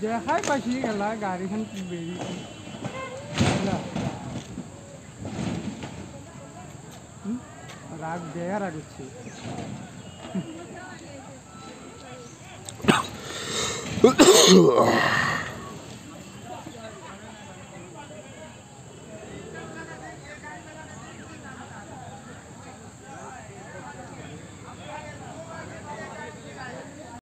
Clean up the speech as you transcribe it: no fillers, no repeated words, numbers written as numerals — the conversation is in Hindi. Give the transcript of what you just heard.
দেখাই পাইছি গেলা গাড়ীখন বেৰিছে রাগ দেয়া রাগ হচ্ছে